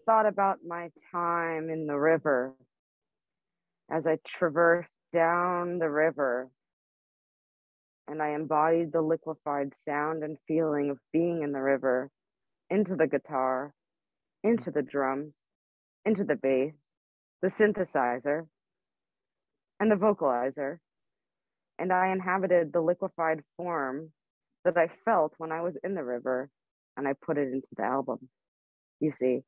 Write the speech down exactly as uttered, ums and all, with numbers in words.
thought about my time in the river as I traversed down the river and I embodied the liquefied sound and feeling of being in the river into the guitar, into the drums, into the bass, the synthesizer, and the vocalizer. And I inhabited the liquefied form that I felt when I was in the river, and I put it into the album. You see,